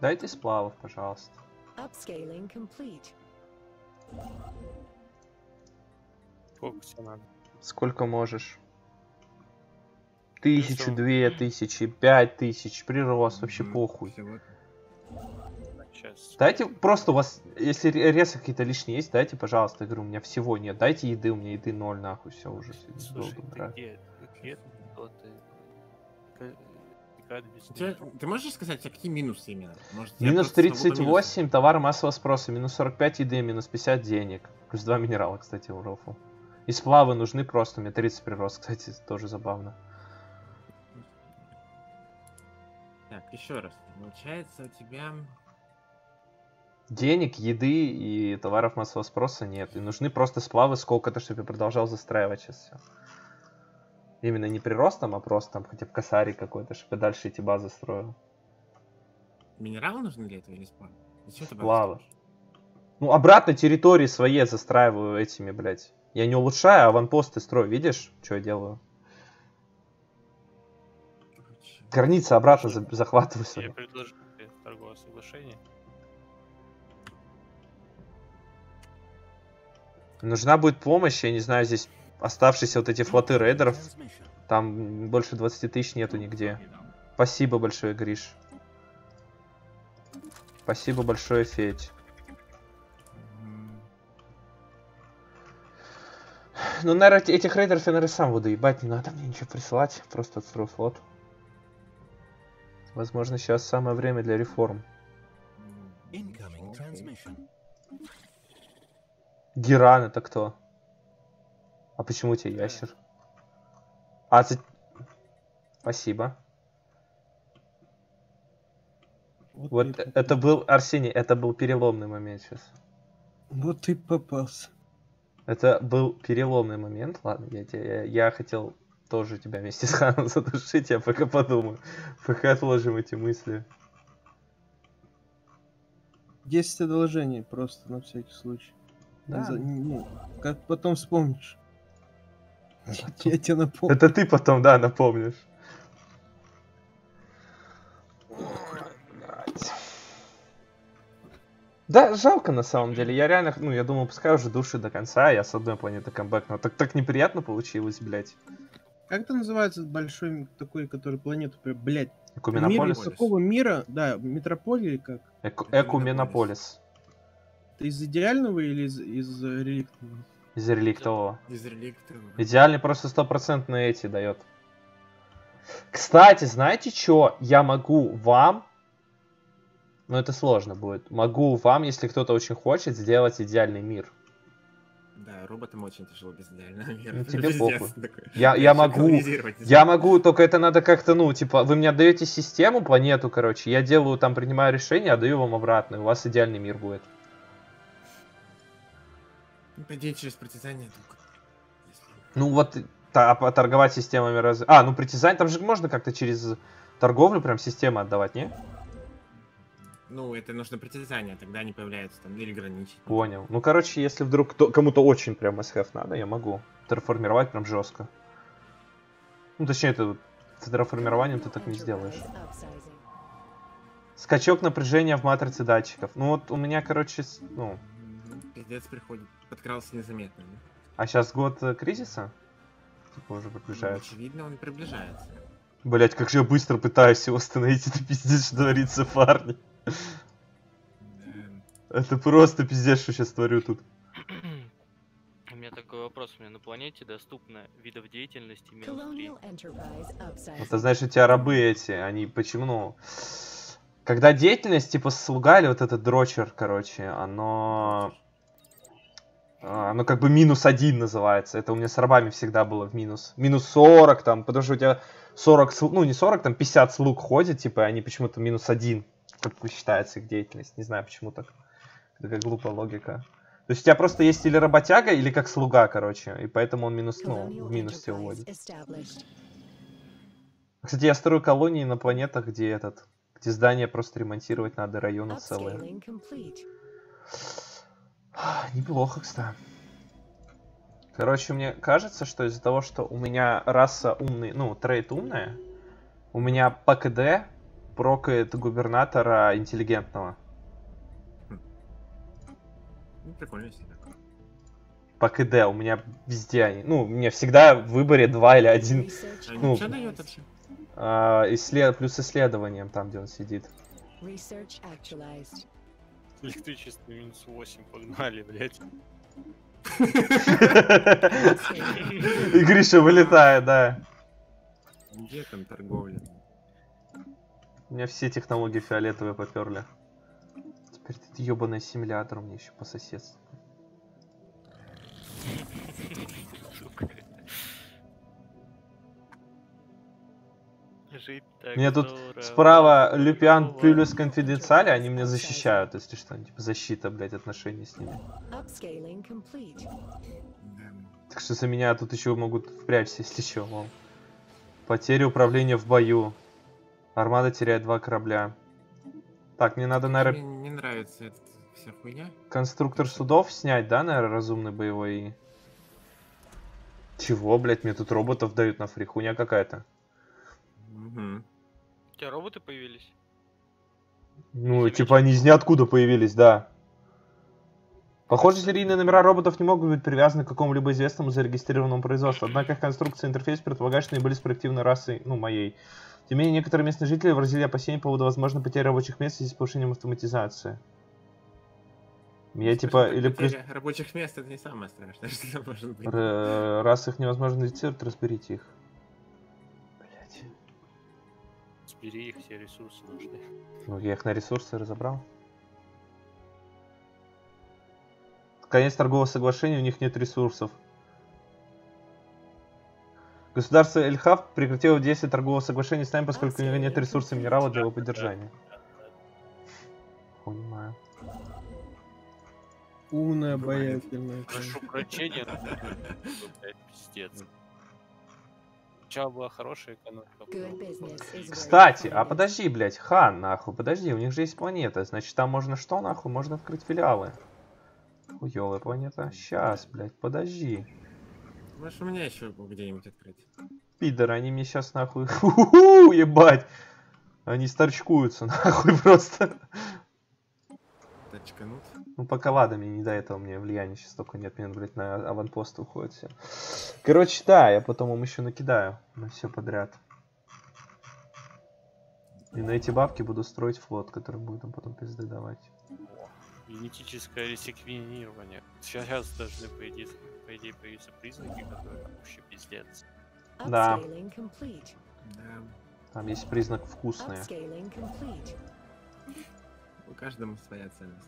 Дайте сплавов, пожалуйста. Upscaling complete. Сколько тебе надо? Сколько можешь. 1000, 2000, 5000, прирост, вообще похуй. Сейчас. Дайте просто у вас, если ресы какие-то лишние есть, дайте, пожалуйста. Я говорю, у меня всего нет. Дайте еды, у меня еды 0, нахуй, все уже. Слушай, Ты можешь сказать, а какие минусы именно? Может, я Минус просто забыл про минусы? 38, товар массового спроса. Минус 45 еды, минус 50 денег. Плюс 2 минерала, кстати, в рофл. И сплавы нужны просто. У меня 30 прирост, кстати, тоже забавно. Так, еще раз. Получается, у тебя... Денег, еды и товаров массового спроса нет. И нужны просто сплавы сколько-то, чтобы я продолжал застраивать сейчас все. Именно не приростом, а просто там хотя бы косарик какой-то, чтобы я дальше эти базы строил. Минералы нужны для этого или сплав? Зачем ты Сплавы. Ну, обратно территории свои застраиваю этими, блядь. Я не улучшаю, а аванпосты строю. Видишь, что я делаю? Границы обратно захватываю свои. Я предложил тебе торговое соглашение. Нужна будет помощь, я не знаю, здесь оставшиеся вот эти флоты рейдеров. Там больше 20 тысяч нету нигде. Спасибо большое, Гриш. Спасибо большое, Федь. Ну, наверное, этих рейдеров я, наверное, сам буду ебать. Не надо мне ничего присылать. Просто отстрою флот. Возможно, сейчас самое время для реформ. Геран это кто? А почему у тебя ящер? Спасибо. Вот это был, Арсений, это был переломный момент сейчас. Вот ты попался. Это был переломный момент. Ладно, я хотел тоже тебя вместе с Ханом задушить, я пока подумаю. Пока отложим эти мысли. 10 одолжений просто на всякий случай. Да. Ну, как потом вспомнишь. Я тебе напомню. Это ты потом, да, напомнишь. Да, жалко на самом деле. Я реально, ну, я думал, пускай уже души до конца, я с одной планеты камбэк, но так неприятно получилось, блядь. Как это называется большой такой, который планету, блядь? Экуменополис? Мир такого мира, да, метрополия как? Экуменополис. Это из идеального или из реликтового? Из реликтового. Из реликтового. Идеальный просто 100% эти дает. Кстати, знаете что? Я могу вам... Но это сложно будет. Могу вам, если кто-то очень хочет, сделать идеальный мир. Да, роботам очень тяжело без идеального мира. Ну, тебе похуй. Я могу, только это надо как-то, ну, типа, вы мне отдаете систему, планету, короче, я делаю, там, принимаю решение, отдаю вам обратно, и у вас идеальный мир будет. Ну, по идее, через притязание только. Ну, вот, торговать системами ну, притязание, там же можно как-то через торговлю прям системы отдавать, не? Ну, это нужно притязание, тогда они появляются там, или граничить. Понял. Ну, короче, если вдруг кому-то очень прям must-have надо, я могу терраформировать прям жестко. Ну, точнее, это с терраформированием ты так не сделаешь. Скачок напряжения в матрице датчиков. Ну, вот у меня, короче, ну... Пиздец приходит, подкрался незаметно, да? А сейчас год кризиса? Типа уже приближается. Ну, очевидно, он приближается. Блять, как же я быстро пытаюсь его остановить, это пиздец, что творится, парни. Это просто пиздец, что сейчас творю тут. У меня такой вопрос. У меня на планете доступно видов деятельности -3. Это значит, у тебя рабы эти, они почему, ну... Когда деятельность, типа, слуга или вот этот дрочер, короче, оно как бы -1 называется. Это у меня с рабами всегда было в минус. Минус 40 там, потому что у тебя 40, ну не 40, там 50 слуг ходит, типа, и они почему-то -1, как считается их деятельность. Не знаю, почему так. Это как глупая логика. То есть у тебя просто есть или работяга, или как слуга, короче. И поэтому он в минус тебя уводит. Кстати, я строю колонии на планетах, где здания просто ремонтировать надо, районы целые. Неплохо, кстати. Короче, мне кажется, что из-за того, что у меня раса умный, ну, трейд умная, у меня по КД прокает губернатора интеллигентного. Ну, прикольно всегда. По КД у меня везде они. Ну, у меня всегда в выборе 2 или 1. Research А Ну, что дает вообще? Плюс исследованием там, где он сидит. Research actualized. Электричество минус 8, погнали, блядь. И Гриша вылетает, да. Где там торговля? У меня все технологии фиолетовые поперли. Теперь этот ебаный ассимилятор у меня еще по соседству. Сука. Жить так Мне тут здорово. справа Люпиан Плюс Конфиденциали, они меня защищают, если что. Типа защита, блядь, отношений с ними. Upscaling complete. Да. Так что за меня тут еще могут впрячься, если что, мол. Потеря управления в бою. Армада теряет 2 корабля. Так, мне надо, Мне наверное, не нравится эта вся хуйня. конструктор судов снять, да, наверное, разумный боевой. Чего, блядь, мне тут роботов дают на фри, хуйня какая-то. Угу. У тебя роботы появились? Ну, Заметил. типа они из ниоткуда появились, да. Похоже, серийные номера роботов не могут быть привязаны к какому-либо известному зарегистрированному производству, однако их конструкция и интерфейс предполагают, что они были спроектированы расой, ну, моей. Тем не менее, некоторые местные жители выразили опасения по поводу возможной потери рабочих мест в связи с повышением автоматизации. Я типа, или Потеря рабочих мест это не самое страшное, что там может быть. раз их невозможно идентифицировать, разберите их. Блять. Сбери их, все ресурсы нужны. Ну, я их на ресурсы разобрал. Конец торгового соглашения, у них нет ресурсов. Государство Эльхав прекратило действие торгового соглашения с нами, поскольку у него нет ресурсов минерала для его поддержания. Понимаю. Умная, обаятельная. Прошу прощения, но, блядь, пиздец. Сначала была хорошая экономика. Good business is where Кстати, you а find it. подожди, блядь, хан, нахуй, подожди, у них же есть планета, значит там можно что, нахуй, можно открыть филиалы. Хуёвая планета. Сейчас, блядь, подожди. Может, у меня еще где-нибудь открыть. Пидоры, они мне сейчас нахуй, ху-ху-ху, ебать. Они старчкуются, нахуй, просто. Тачканут. Ну, пока ладно, мне не до этого, мне влияния сейчас только нет, мне, блядь, на аванпост уходит все. Короче, да, я потом им еще накидаю на все подряд. И на эти бабки буду строить флот, который будет им потом пизды давать. Генетическое ресеквенирование. Сейчас должны, по идее, появиться признаки, которые вообще пиздец. Да. Upscaling complete. Да. Там есть признак вкусные. Upscaling complete. У каждого своя ценность.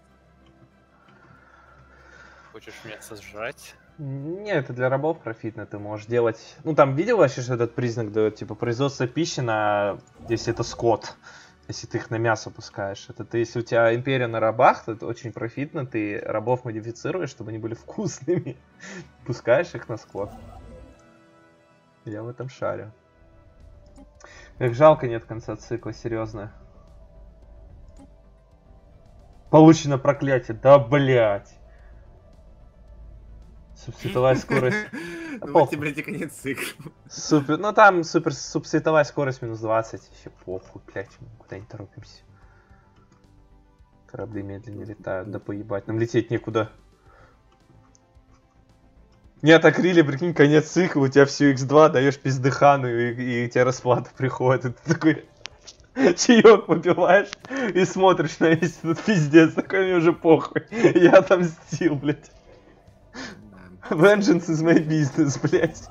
Хочешь меня сожрать? Не, это для рабов профитно, ты можешь делать... Ну, там видел вообще, что этот признак дает? Типа, производство пищи на... Если это скот. Если ты их на мясо пускаешь. Это ты, если у тебя империя на рабах, то это очень профитно. Ты рабов модифицируешь, чтобы они были вкусными. Пускаешь их на скот. Я в этом шарю. Эх, жалко нет конца цикла, серьезно. Получено проклятие. Да, блять. Субсветовая скорость. Ну, похуй. вот тебе, блядь, и конец цикла. Супер. Ну там супер субсветовая скорость минус 20. Еще похуй, блять, мы куда не торопимся. Корабли медленнее летают, да поебать. Нам лететь некуда. Нет, акрили, прикинь, конец цикла, у тебя всю x2, даешь пиздыхану, и тебе расплата приходит. И ты такой чаек попиваешь и смотришь на весь этот пиздец. Такой, мне уже похуй. Я отомстил, блять. Да. Vengeance is my business, блять.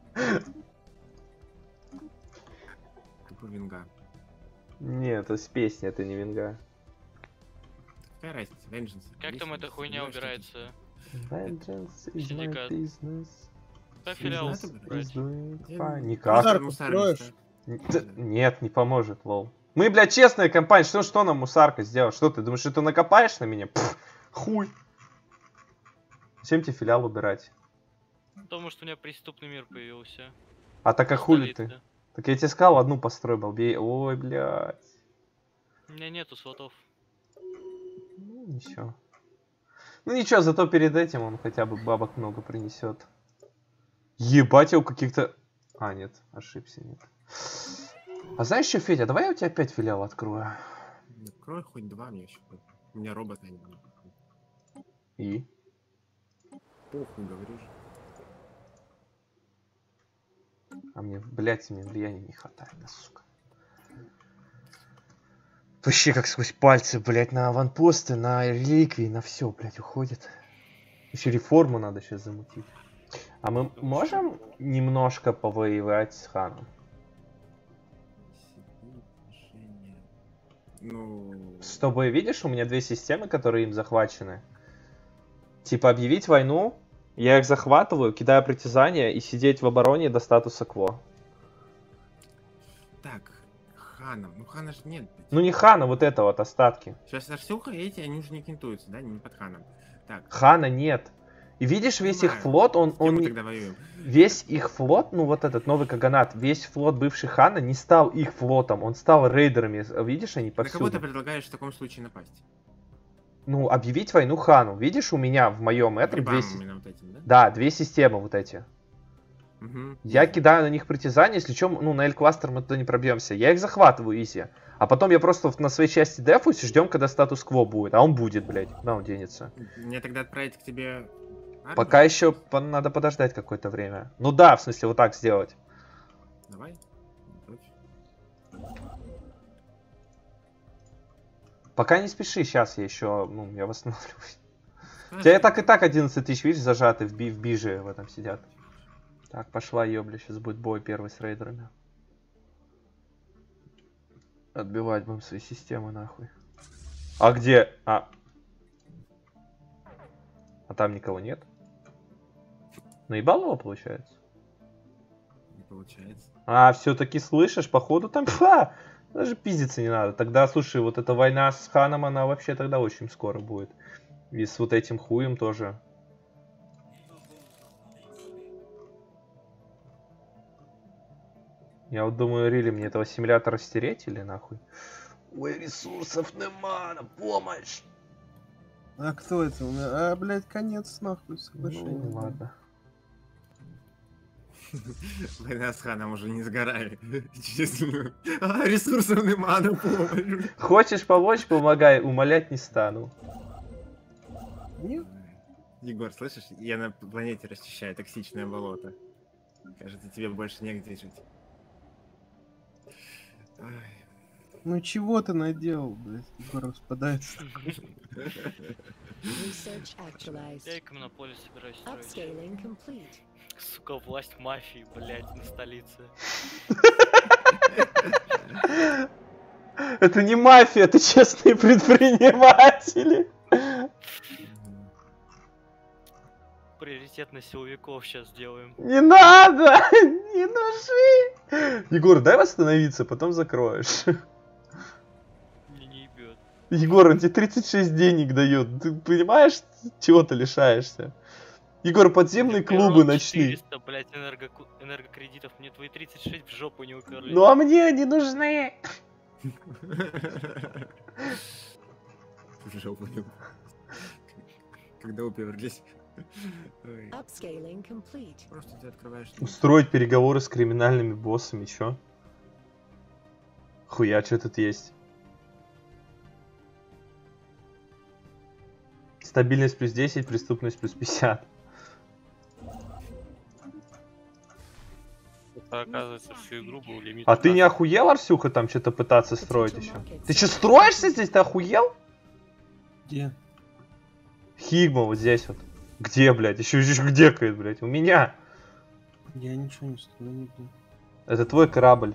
Как у Винга. Нет, это с песни, это не винга. Какая разница? Vengeance. Как там эта хуйня Знаешь, что убирается? Vengeance is my Синдикат. business. Как филиал надо Is брать? doing Я- fine. это? Никак. Мусарку Мусарку строишь? Нет, не поможет, лол. Мы, блядь, честная компания. Что нам мусарка сделала? Что ты думаешь, что ты накопаешь на меня? Пф, хуй. Зачем тебе филиал убирать? Потому что у меня преступный мир появился. А так как хули ты? Столица. Так я тебе сказал, одну построй, балбей. Ой, блядь. У меня нету слотов. Ну, ничего. Ну ничего, зато перед этим он хотя бы бабок много принесет. Ебать, я у каких-то... А, нет, ошибся, нет. А знаешь что, Федя, давай я у тебя опять филиал открою. Открой хоть 2 мне еще. У меня робота не будет. И? Похуй, говоришь. А мне, блядь, мне влияния не хватает, да, сука. Вообще как сквозь пальцы, блядь, на аванпосты, на реликвии, на все, блядь, уходит. Еще реформу надо сейчас замутить. А мы можем немножко повоевать с ханом? Ну... Чтобы, видишь, у меня 2 системы, которые им захвачены. Типа объявить войну, я их захватываю, кидаю притязания и сидеть в обороне до статуса кво. Так, ханом. Ну хана же нет. Ну не хана, вот это вот остатки. Сейчас Арсюха, эти, они уже не кентуются, да? Не под ханом. Так. Хана нет. И видишь, весь их Понимаю. флот, он С кем мы не... тогда воюем? Весь их флот, ну вот этот новый Каганат, весь флот бывший хана не стал их флотом, он стал рейдерами. Видишь, они На кого повсюду. ты предлагаешь в таком случае напасть? Ну, объявить войну хану. Видишь, у меня в моем этом Грибам 2 именно вот этим, да? Да, 2 системы вот эти. Угу. Я кидаю на них притязания, если что, ну, на L-кластер мы туда не пробьемся. Я их захватываю, изи. А потом я просто на своей части дефусь и ждем, когда статус-кво будет. А он будет, блядь, куда он денется. Мне тогда отправить к тебе армию? Пока еще надо подождать какое-то время. Ну да, в смысле, вот так сделать. Давай. Пока не спеши, сейчас я еще, ну, я восстанавливаюсь. У тебя и так 11 тысяч, видишь, зажаты в бирже в этом сидят. Так, пошла ёбля, сейчас будет бой первый с рейдерами. Отбивать будем свои системы, нахуй. А где? А там никого нет? Наебал его, получается? Не получается. А, все-таки слышишь, походу там... Даже пиздиться не надо. Тогда, слушай, вот эта война с ханом, она вообще тогда очень скоро будет. И с вот этим хуем тоже. Я вот думаю, Рили, мне этого симулятора стереть или нахуй? Ой, ресурсов нема, на помощь! А кто это у меня? А, блядь, конец нахуй соглашения. Ну, ладно. Война с ханом уже не сгорает. Честно. А, ресурсов нема, на помощь. Хочешь помочь, помогай, умолять не стану. Нет? Егор, слышишь? Я на планете расчищаю токсичное болото. Кажется, тебе больше негде жить. Ай. Ну чего ты наделал, блядь? Егор распадается. Research actualized. Я и монополию собираюсь строить. Upscaling complete. Сука, власть мафии, блядь, на столице. Это не мафия, это честные предприниматели. Приоритет на силовиков сейчас сделаем. Не надо! Не нужи! Егор, дай восстановиться, потом закроешь. Мне не ебет. Егор, он тебе 36 денег дает. Ты понимаешь, чего ты лишаешься? Егор, подземные клубы ночные. 400, блядь, энергокредитов. Мне твои 36 в жопу не уперлись. Ну а мне они нужны. В жопу. Когда уперлись. Ой. Upscaling complete. Просто ты открываешь... Устроить переговоры с криминальными боссами, чё? Хуя, что тут есть? Стабильность плюс 10, преступность плюс 50. Это, оказывается, всю игру был лимит. А ты не охуел, Арсюха, там что-то пытаться строить еще? Ты что, строишься здесь? Ты охуел? Где? Хигма вот здесь вот. Где, блядь? Еще где-кает, блядь? У меня. Я ничего не строю, не буду. Это твой корабль.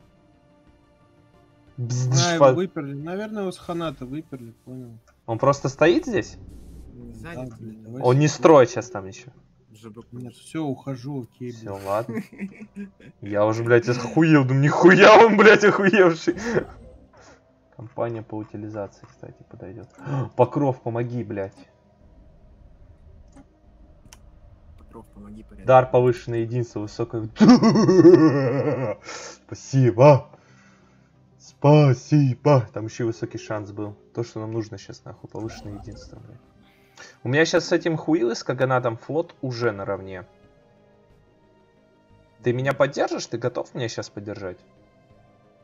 А, Бздыш, его выперли. Наверное, его с ханата выперли, понял. Он просто стоит здесь? Занят. Да, блядь, давай Он не сюда. строит сейчас там ничего. Нет, все, ухожу, окей, Все, блядь. ладно. Я уже, блядь, охуел. Ну нихуя он, блядь, охуевший. Компания по утилизации, кстати, подойдет. Покров, помоги, блядь. Покров, помоги, порядок. Дар повышенное единство, высокое... Спасибо. Спасибо. Там еще и высокий шанс был. То, что нам нужно сейчас, нахуй, повышенное единство, блядь. У меня сейчас с этим хуилы, с Каганатом флот уже наравне. Ты меня поддержишь? Ты готов меня сейчас поддержать?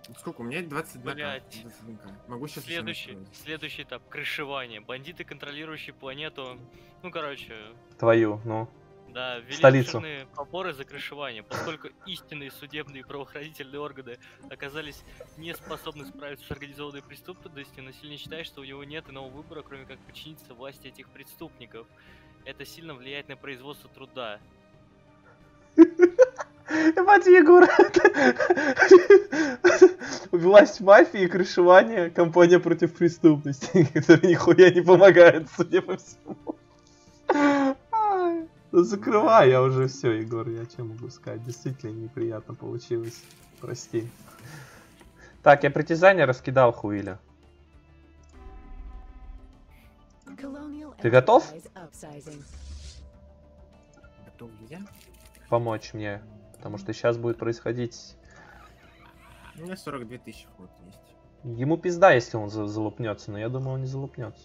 Сколько? У меня 22. Блядь. 22. Могу сейчас Следующий этап. Крышевание. Бандиты, контролирующие планету. Ну, короче, Твою, ну. да, ввели Столицу. обширные поборы за крышевание, поскольку истинные судебные и правоохранительные органы оказались не способны справиться с организованной преступностью, насильник считает, что у него нет иного выбора, кроме как подчиниться власти этих преступников. Это сильно влияет на производство труда. Ебать, Егор. Власть мафии, крышевание, компания против преступности, которые нихуя не помогают, судя по всему. Да закрывай, я уже все, Егор, я чем могу сказать. Действительно неприятно получилось. Прости. Так, я притязание раскидал Хуиля. Ты готов? Готов ли я? Помочь мне. Потому что сейчас будет происходить... У меня 42 тысячи флот есть. Ему пизда, если он залупнется, но я думаю, он не залупнется.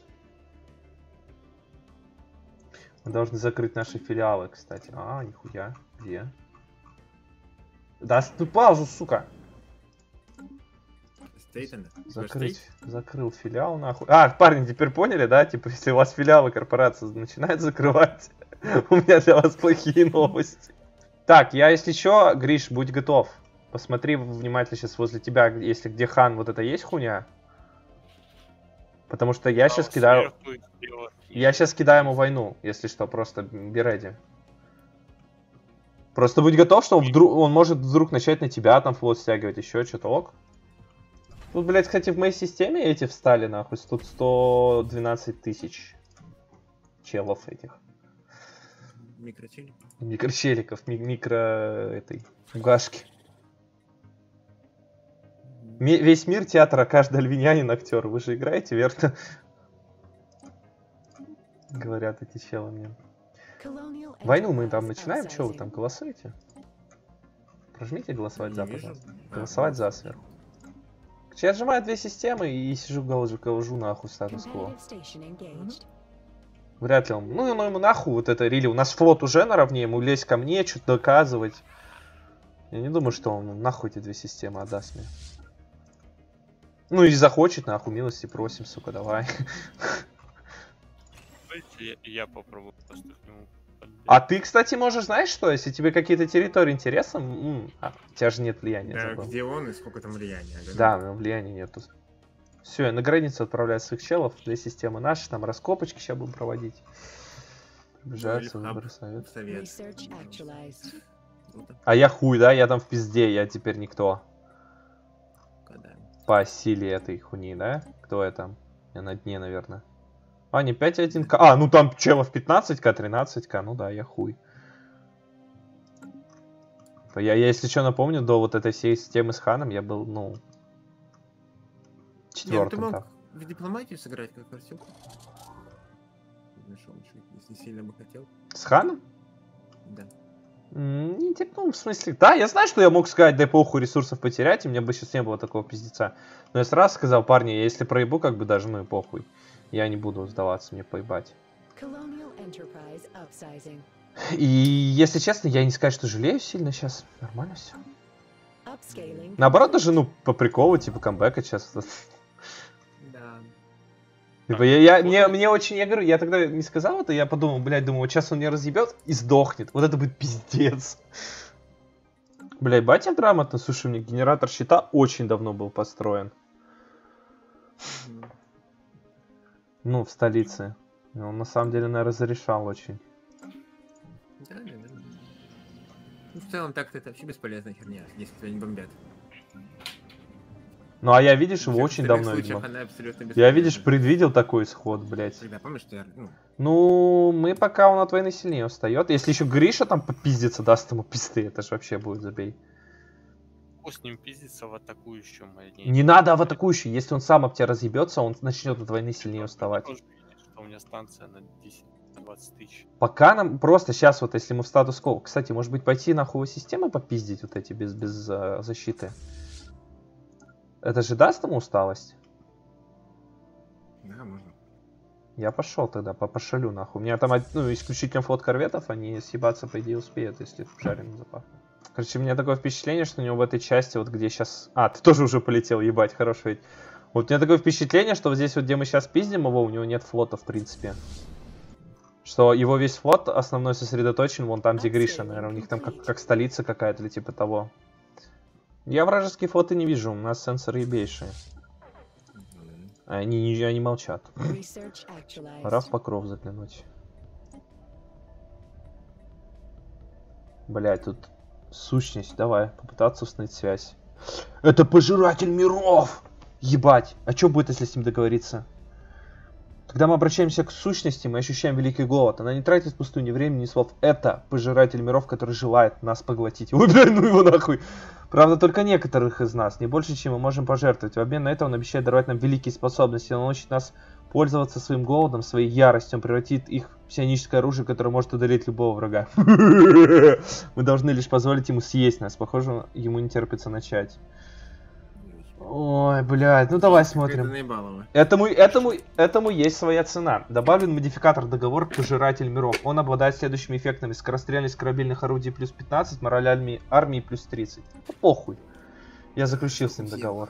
Мы должны закрыть наши филиалы, кстати. А, нихуя. Где? Да, ты паузу, сука! Стейтена? Закрыть. Закрыл филиал, нахуй. А, парни, теперь поняли, да? Типа, если у вас филиалы корпорации начинают закрывать, у меня для вас плохие новости. Так, я, если что, Гриш, будь готов. Посмотри внимательно сейчас возле тебя, если где хан, вот это есть хуйня. Потому что я сейчас кидаю... Я сейчас кидаю ему войну, если что, просто береди. Просто будь готов, что он может вдруг начать на тебя там флот стягивать, еще что-то, ок. Тут, блядь, кстати, в моей системе эти встали, нахуй, тут 112 тысяч челов этих. Микрочеликов. Микрочеликов, этой, угашки. Весь мир театра, каждый альвинянин актер. Вы же играете, верно? Говорят эти челы мне. Войну мы там начинаем, что вы там голосуете? Прожмите голосовать за, пожалуйста. Голосовать за сверху. Я сжимаю две системы и сижу галжу нахуй статус-кво. Вряд ли он... Ну ему нахуй вот это рили. У нас флот уже наравне, ему лезть ко мне, что-то доказывать. Я не думаю, что он нахуй эти две системы отдаст мне. Ну и захочет, нахуй, милости просим, сука, давай. Я попробую просто к нему. А ты, кстати, можешь, знаешь что, если тебе какие-то территории интересны, у тебя же нет влияния. Да, забыл. где он и сколько там влияния. Да, но влияния нету. Все, я на границу отправляю своих челов, две системы наши, там раскопочки сейчас будем проводить. Приближаются выборы совет. А я хуй, да, я там в пизде, я теперь никто. Когда? По силе этой хуйни, да? Кто я там? Я на дне, наверное. А, не 5-1к. А, ну там челов 15к, 13к. Ну да, я хуй. Я, если что, напомню, до вот этой всей системы с ханом я был, ну... Четвертым. Ты мог в дипломатию сыграть, как Артем? Если сильно бы хотел. С ханом? Да. Не, ну, в смысле... Да, я знаю, что я мог сказать, дай похуй ресурсов потерять, и у меня бы сейчас не было такого пиздеца. Но я сразу сказал, парни, я если проебу, как бы даже, ну и похуй. Я не буду сдаваться, мне поебать. И, если честно, я не скажу, что жалею сильно сейчас. Нормально все. Наоборот, даже, ну, по приколу, типа, камбэка сейчас. Да. Типа, мне очень, я говорю, я тогда не сказал это, я подумал, блядь, думаю, вот сейчас он меня разъебет и сдохнет. Вот это будет пиздец. Блядь, батя грамотно, слушай, у меня генератор щита очень давно был построен. Ну, в столице. Он на самом деле, наверное, разрешал очень. Да. Ну, в целом, так-то это вообще бесполезная херня, если тебя не бомбят. Ну, а я, видишь, его очень давно, видимо. Я, видишь, предвидел такой исход, блядь. Тогда помнишь, что я... Ну, мы пока он от войны сильнее устает. Если еще Гриша там попиздится, даст ему пизды, это же вообще будет забей. С ним пиздится в атакующем. Не надо в атакующий. Если он сам об тебя разъебется, он начнет от войны сильнее уставать. У меня станция на 10-20 тысяч. Пока нам просто сейчас вот, если мы в статус-кво... Кстати, может быть, пойти нахуй системы попиздить вот эти без защиты? Это же даст ему усталость? Да, можно. Я пошел тогда, пошалю нахуй. У меня там, ну, исключительно флот корветов, они съебаться, по идее, успеют, если жареным запахнут. Короче, у меня такое впечатление, что у него в этой части, вот где сейчас... А, ты тоже уже полетел, ебать, хорошо ведь. Вот у меня такое впечатление, что вот здесь вот, где мы сейчас пиздим его, у него нет флота, в принципе. Что его весь флот основной сосредоточен вон там, где Гриша, наверное. У них там как столица какая-то или типа того. Я вражеские флоты не вижу, у нас сенсоры ебейшие. Они молчат. Research actualized. Пора в покров заглянуть. Блять, тут сущность, давай, попытаться установить связь. Это пожиратель миров! Ебать, а что будет, если с ним договориться? Когда мы обращаемся к сущности, мы ощущаем великий голод. Она не тратит впустую ни времени, ни слов. Это пожиратель миров, который желает нас поглотить. Ой, блядь, ну его нахуй. Правда, только некоторых из нас, не больше, чем мы можем пожертвовать. В обмен на это он обещает даровать нам великие способности. Он научит нас пользоваться своим голодом, своей яростью. Он превратит их в псионическое оружие, которое может удалить любого врага. Мы должны лишь позволить ему съесть нас. Похоже, ему не терпится начать. Ой, блядь, ну давай смотрим. Этому есть своя цена. Добавлен модификатор договор Пожиратель миров. Он обладает следующими эффектами: скорострельность корабельных орудий плюс 15, мораль армии плюс 30. Ну, похуй. Я заключил с ним договор.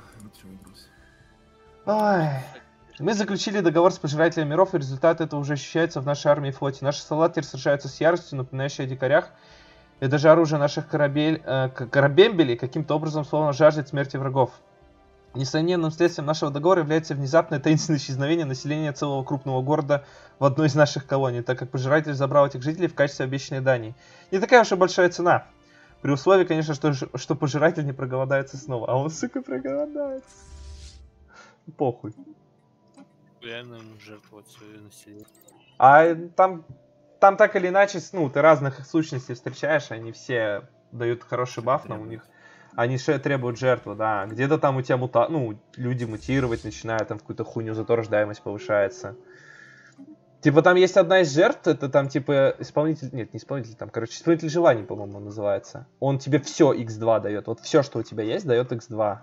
Ой. Мы заключили договор с Пожирателем миров, и результат этого уже ощущается в нашей армии и флоте. Наши солдаты теперь сражаются с яростью, напоминающей о дикарях. И даже оружие наших корабембелей каким-то образом словно жаждет смерти врагов. Несомненным следствием нашего договора является внезапное таинственное исчезновение населения целого крупного города в одной из наших колоний, так как Пожиратель забрал этих жителей в качестве обещанной дани. Не такая уж и большая цена. При условии, конечно, что Пожиратель не проголодается снова. А он, сука, проголодается. Похуй. Реально жертвовать свое население. А там так или иначе, ну, ты разных сущностей встречаешь, они все дают хороший баф, но у них... Они же требуют жертву, да. Где-то там у тебя люди мутировать начинают, там в какую-то хуйню, зато рождаемость повышается. Типа там есть одна из жертв, это там типа исполнитель... Нет, не исполнитель, там, короче, исполнитель желаний, по-моему, называется. Он тебе все x2 дает. Вот все, что у тебя есть, дает x2.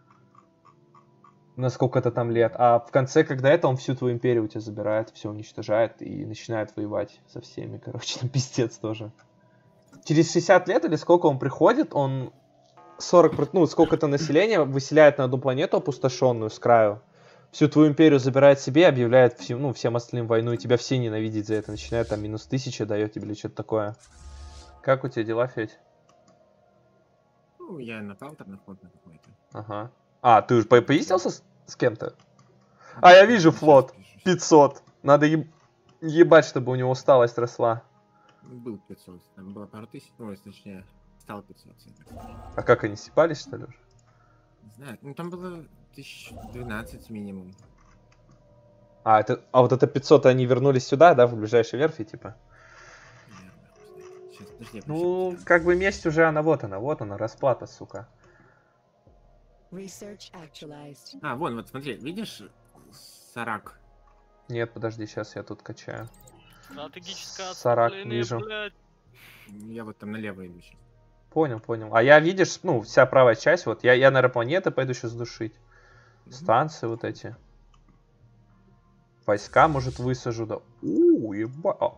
На сколько-то там лет. А в конце, когда он всю твою империю у тебя забирает, все уничтожает и начинает воевать со всеми. Короче, там пиздец тоже. Через 60 лет или сколько он приходит, он... 40, ну, сколько-то населения выселяет на одну планету опустошенную с краю. Всю твою империю забирает себе, объявляет всем остальным войну, и тебя все ненавидят за это. Начинает там минус 1000 дает тебе или что-то такое. Как у тебя дела, Федь? Ну, я на Палтер на флот на какой-то. Ага. А, ты уже поездился с кем-то? А, я вижу флот. 500. Надо ебать, чтобы у него усталость росла. Был 500. Там было пару тысяч, ну, точнее... Стал 500. А как они сипались, что ли? Не знаю, ну там было 1012 минимум. А вот это 500 они вернулись сюда, да, в ближайшей верфи, типа? Сейчас, подожди, Ну, как бы месть уже, она, расплата, сука. Research actualized. А, вот, смотри, видишь Сарак? Нет, подожди, сейчас я тут качаю. Стратегическое Сарак отступление, вижу. блядь. Я вот там налево иду сейчас. Понял. А я, видишь, ну, вся правая часть, вот, я наверное, планеты пойду сейчас душить. Станции вот эти. Войска, может, высажу, да. Еба.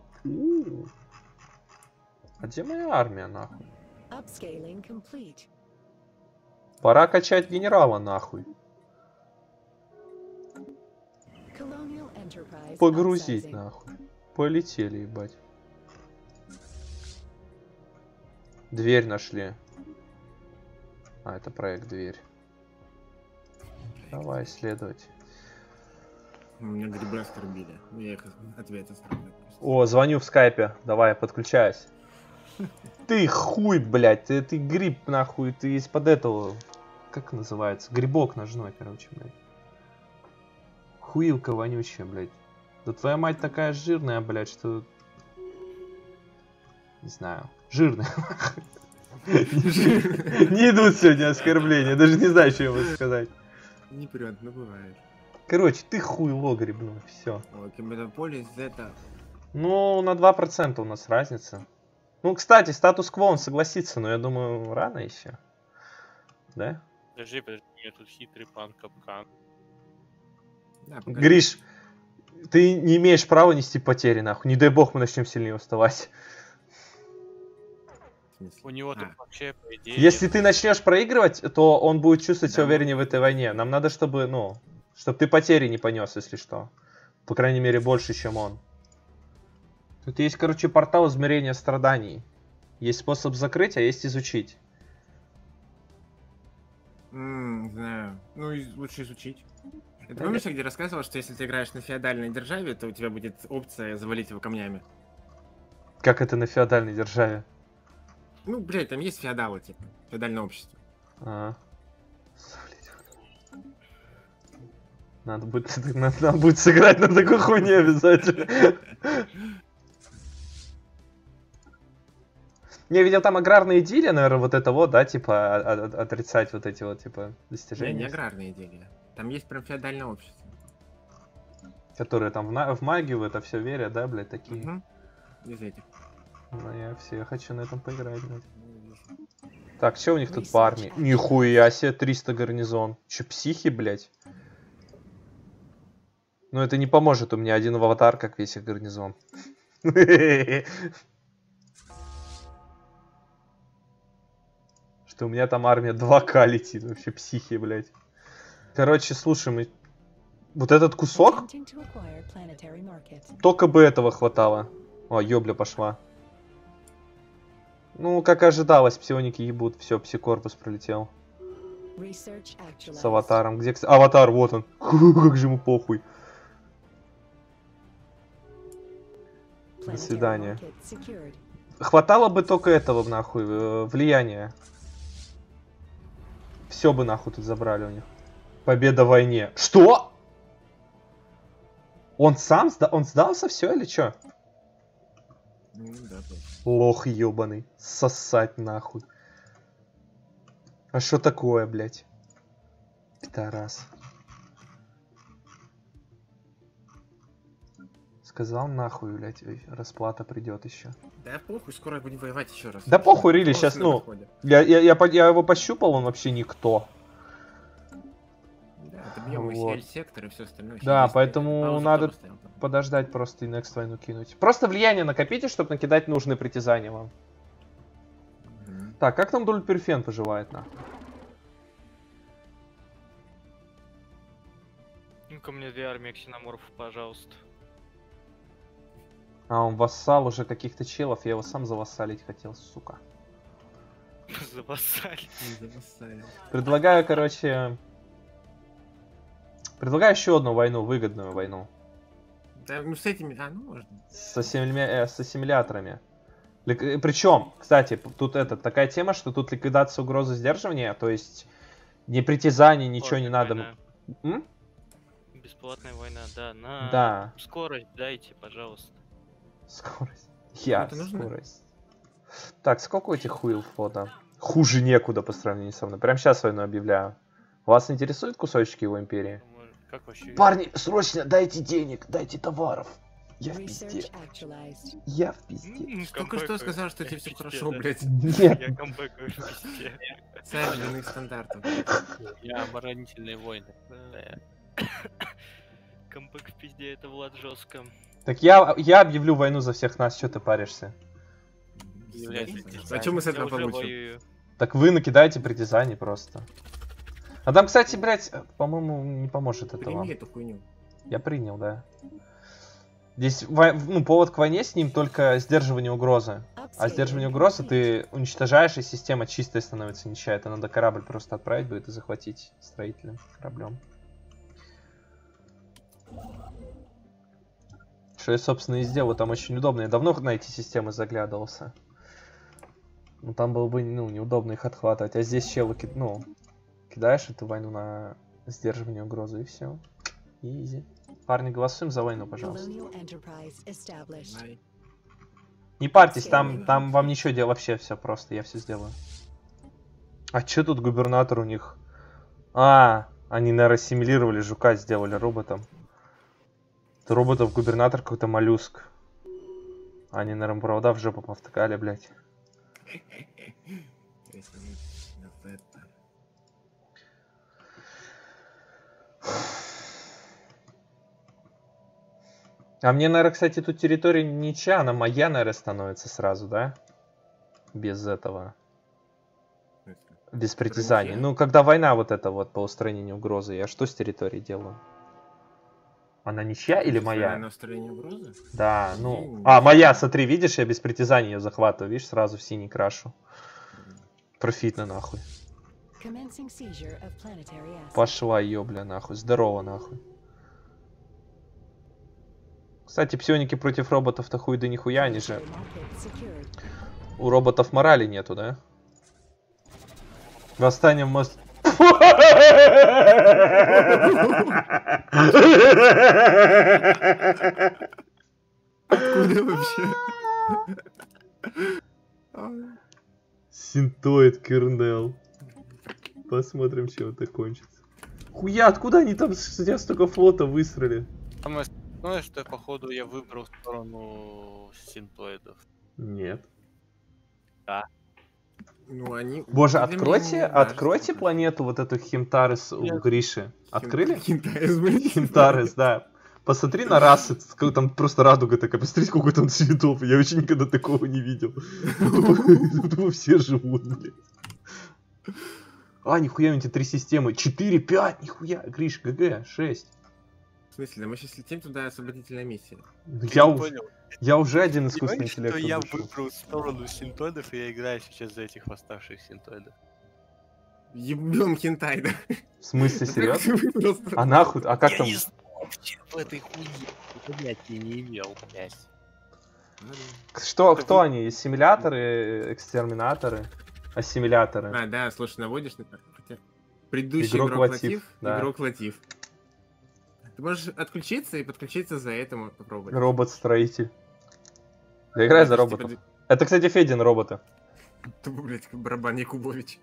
А где моя армия, нахуй? Upscaling complete. Пора качать генерала, нахуй. Colonial enterprise. Погрузить, upsizing. нахуй. Полетели, ебать. Дверь нашли. А, это проект дверь. Давай исследовать. Меня грибы оскорбили. Ну, я их ответ оставлю. О, звоню в скайпе. Давай, подключаюсь. Ты хуй, блядь. Ты гриб, нахуй. Ты из-под этого... Как называется? Грибок ножной, короче, блядь. Хуилка вонючая, блядь. Да твоя мать такая жирная, блядь, что... Не знаю. Жирная. Не идут сегодня оскорбления. Даже не знаю, что ему сказать. Не прет, но бывает. Короче, ты хуйло грибной. Все. Ой, Киберполис это... Ну, на 2% у нас разница. Ну, кстати, статус-кво он согласится, но я думаю, рано еще. Да? Подожди, у меня тут хитрый план капкан. Да, покажи. Гриш, ты не имеешь права нести потери, нахуй. Не дай бог мы начнем сильнее уставать. В смысле? У него тут А. вообще, по идее, Если нет. ты начнешь проигрывать, то он будет чувствовать себя Да. увереннее в этой войне. Нам надо, чтобы, ну, чтобы ты потери не понес, если что. По крайней мере, больше, чем он. Тут есть, короче, портал измерения страданий. Есть способ закрыть, а есть изучить. Знаю. Ну, лучше изучить. Ты Да помнишь, я где рассказывал, что если ты играешь на феодальной державе, то у тебя будет опция завалить его камнями? Как это на феодальной державе? Ну, блядь, там есть феодалы, типа. Феодальное общество. А. Надо будет сыграть на такой хуйне обязательно. Я видел там аграрные идиллии, наверное, вот это вот, да, типа, отрицать вот эти вот, типа, Не достижения, аграрные идеи. Там есть прям феодальное общество. которые там в магию, в это все верят, да, блядь, такие. Угу. Из этих. Ну, я хочу на этом поиграть, блядь. Так, что у них тут по армии? Нихуя себе, 300 гарнизон. Че, психи, блядь? Ну, это не поможет, у меня один аватар, как весь их гарнизон. Что у меня там армия 2К летит, вообще психи, блядь. Короче, слушай, мы... Вот этот кусок, Attempting to acquire planetary market. только бы этого хватало. О, ёбля пошла. Ну, как ожидалось, псионики ебут. Все, псикорпус пролетел. Research actualized. С аватаром. Где, аватар, вот он. Как же ему похуй. До Planetary свидания. market secured. Хватало бы только этого, нахуй, влияния. Все бы нахуй тут забрали у них. Победа в войне. Что? Он сам он сдался, все или что? Ну, да, точно. Лох ебаный. Сосать нахуй. А что такое, блядь? Пидорас. Сказал нахуй, блядь, расплата придет еще. Да похуй, скоро будем воевать еще раз. Да похуй, Рили, Полностью сейчас, на ну, подходе. я его пощупал, он вообще никто. Да, добьем мы Вот. сектор и все остальное. Да, Сейчас поэтому паузу надо кто поставил там? подождать просто и next войну кинуть. Просто влияние накопите, чтобы накидать нужные притязания вам. Мгм. Так, как там Дульперфен поживает, нахуй? Ну-ка мне 2 армии ксеноморфов, пожалуйста. А, он вассал уже каких-то челов, я его сам завассалить хотел, сука. Завассали. Не завассалил. Предлагаю, короче... Предлагаю еще одну войну, выгодную войну. Да, ну с этими, ну можно. С ассимиляторами. Причем, кстати, тут такая тема, что тут ликвидация угрозы сдерживания, то есть ни притязаний, ничего не надо. Война. М? Бесплатная война, да. На Да. скорость дайте, пожалуйста. Скорость. Я это нужно? скорость. Так, сколько у этих хуил фото? Хуже некуда по сравнению со мной. Прям сейчас войну объявляю. Вас интересуют кусочки его империи? Как вообще? Парни, срочно дайте денег, дайте товаров. Я в пизде. Research actualized. Я в пизде. Только что сказал, что тебе все хорошо, да. блядь. Нет. Я камбэкаю везде. Царь иных стандартов. Я оборонительные войны. Камбэк в пизде, это Влад жестко. Так я объявлю войну за всех нас, что ты паришься? А что мы с Я этого уже получим? воюю. Так вы накидаете притязаний просто. А там, кстати, блядь, по-моему, не поможет это вам. Прими эту хуйню. Я принял, да. Здесь повод к войне с ним только сдерживание угрозы. А сдерживание угрозы ты уничтожаешь, и система чистая становится, ничья. Это надо корабль просто отправить будет и захватить строительным кораблем. Что я, собственно, и сделал. Там очень удобно. Я давно на эти системы заглядывался. Ну, там было бы, неудобно их отхватывать. А здесь челы, кидаешь эту войну на сдерживание угрозы, и все. Изи. Парни, голосуем за войну, пожалуйста. Colonial enterprise established. Давай. Не парьтесь, там вам ничего делать, вообще все просто, я все сделаю. А че тут губернатор у них? А, они, наверное, ассимилировали жука, сделали роботом. Это роботов губернатор какой-то моллюск. Они, наверное, провода в жопу повтыкали, блядь. А мне, наверное, кстати, тут территория ничья, она моя, наверное, становится сразу, да? без этого, В смысле? без притязаний. Ограничения? Ну, когда война вот эта вот по устранению угрозы, я что с территорией делаю? Она ничья или моя? На устранение угрозы? Да, ну... Не, А, не. моя, смотри, видишь, я без притязаний ее захватываю, видишь, сразу в синий крашу. Профитно, нахуй. Commencing seizure of planetary assets. Пошла ее, бля, нахуй. Здорово, нахуй. Кстати, псионики против роботов-то хуй да нихуя, они же... Planetary market secured. У роботов морали нету, да? Восстание в мост... Откуда вообще? Синтоид кернел. Посмотрим, чем это кончится. Хуя, откуда они там с тебя столько флота высрали? Самое смешное, что походу я выбрал сторону синтоидов. Нет. Ну, они... Боже, для меня откройте, не важно, откройте сколько. планету вот эту Химтарес у Нет. Гриши. Открыли? Хинтаес, блин. Химтарес, да. Посмотри на расы, там просто радуга такая, посмотри, сколько там цветов. Я вообще никогда такого не видел. Тупо все живут, блядь. А, нихуя, у тебя 3 системы. 4, 5, нихуя. Гриш, ГГ, 6. В смысле, да мы сейчас летим туда, освободительная миссия. Я уже один искусственный Понимаешь, что интеллект я вышел. выбрал сторону синтоидов, и я играю сейчас за этих восставших синтоидов. Ебем хентай, да? В смысле, серьезно? Ты выбрал сторону. А нахуй, а как Я там? не знаю вообще в этой хуйне. Понятия не имел, блядь. Что, кто они? Симуляторы, экстерминаторы, ассимиляторы? А, да, слушай, наводишь на... Хотя... Предыдущий Игрок игрок Латиф, Латиф, да. игрок Латиф. Ты можешь отключиться и подключиться за этому попробовать. Робот-строитель. Да играй за То есть, роботов. типа, Это, кстати, Федин роботы. ты, блядь, как барабан Якубович.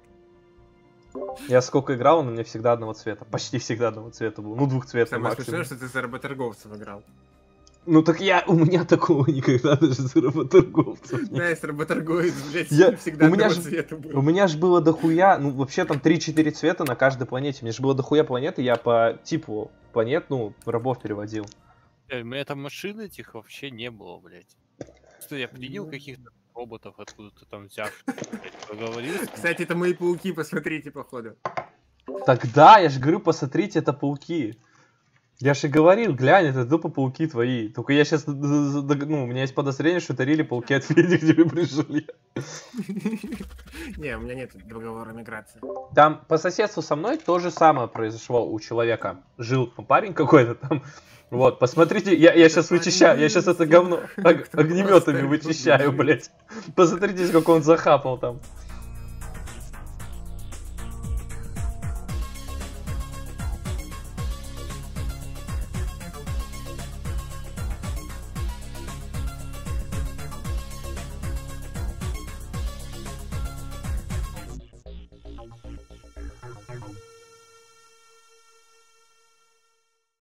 Я сколько играл, он у меня всегда одного цвета. Почти всегда одного цвета был. Ну, 2 цветов Самое максимум. смешное, что ты за работорговцев играл. Ну так у меня такого никогда даже за работорговцев нет. Да, если работорговец, блядь, Я- всегда у меня одного ж- цвета У был. меня ж было дохуя, ну вообще там 3-4 цвета на каждой планете. У меня же было дохуя планеты, я по типу планет, ну, рабов переводил. У меня там машин этих вообще не было, блядь. Что я принял каких-то роботов откуда-то там взяв, блядь, поговорил. Кстати, это мои пауки, посмотрите, походу. Тогда, я же говорю, посмотрите, это пауки. Я же и говорил, глянь, это тупо пауки твои. Только я сейчас, ну, у меня есть подозрение, что это рили пауки от Феди к тебе пришли. Не, у меня нет договора о миграции. Там по соседству со мной то же самое произошло у человека. Жил парень какой-то там. Вот, посмотрите, я сейчас вычищаю, я сейчас это говно огнеметами вычищаю, блять. Посмотрите, как он захапал там.